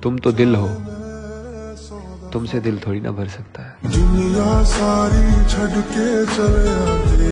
तुम तो दिल हो, तुमसे दिल थोड़ी ना भर सकता है। दुनिया सारी छड़ के चले आते